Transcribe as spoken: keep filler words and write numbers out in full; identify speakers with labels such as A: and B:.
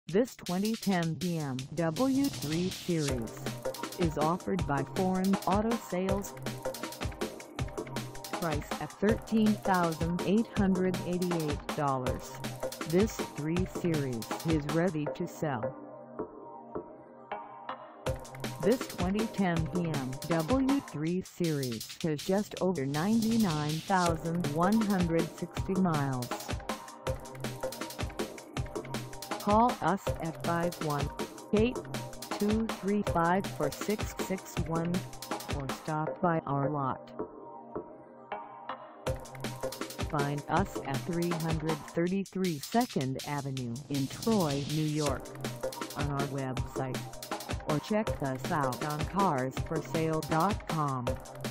A: This twenty ten B M W three Series is offered by Foreign Auto Sales. Price at thirteen thousand eight hundred eighty-eight dollars. This three Series is ready to sell. This twenty ten B M W three Series has just over ninety-nine thousand one hundred sixty miles. Call us at five one eight, two three five, four six six one or stop by our lot. Find us at three thirty-three second Avenue in Troy, New York, on our website, or check us out on cars for sale dot com.